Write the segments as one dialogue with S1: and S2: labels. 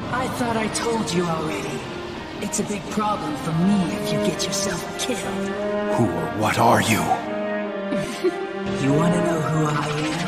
S1: I thought I told you already. It's a big problem for me if you get yourself killed.
S2: Who or what are you?
S1: You wanna know who I am?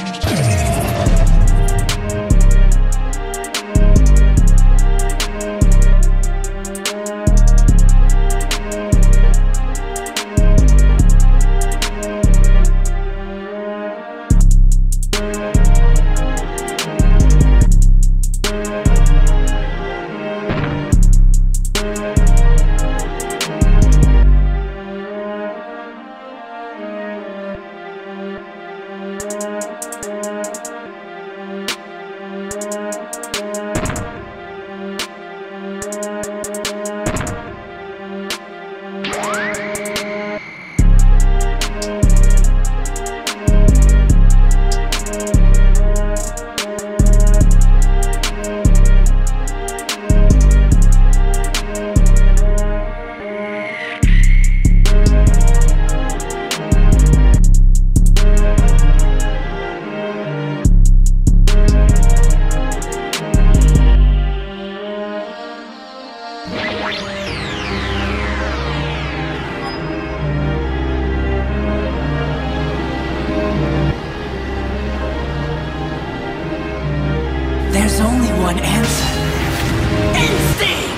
S1: There's only one answer. Instinct!